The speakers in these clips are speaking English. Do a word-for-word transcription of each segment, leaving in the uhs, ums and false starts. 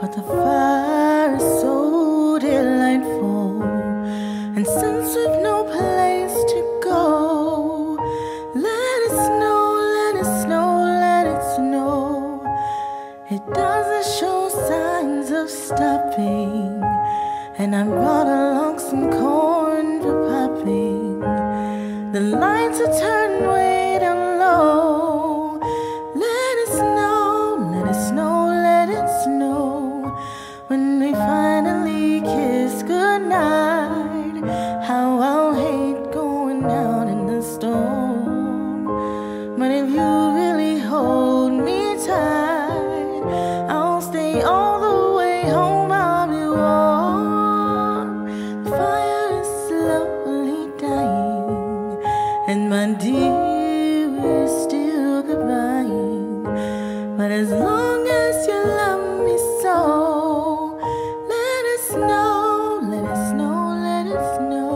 but the fire is so delightful. And since we've no place to go, let it snow, let it snow, let it snow. It doesn't show signs of stopping, and I brought along some corn for popping. The lights are turned way down low. Let it snow, let it snow, let it snow. When we finally kiss goodnight, how I'll hate going out in the storm. But if you really hold me tight, I'll stay all the way home, I'll be warm. The fire is slowly dying, and my dear, we're still goodbying. But as long as you love me so, let it snow, let it snow, let it snow.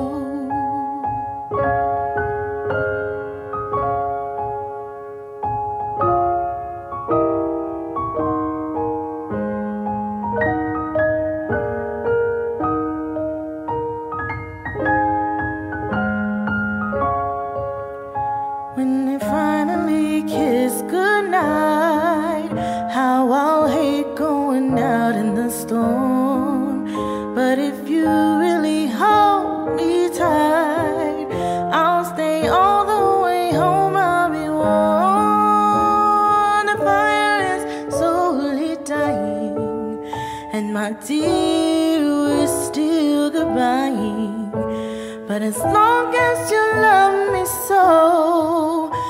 When they finally kiss goodnight, how I'll hate going out in the storm. But if you really hold me tight, I'll stay all the way home, I'll be warm. The fire is slowly dying, and my dear, we're still goodbying. But as long as you love me so,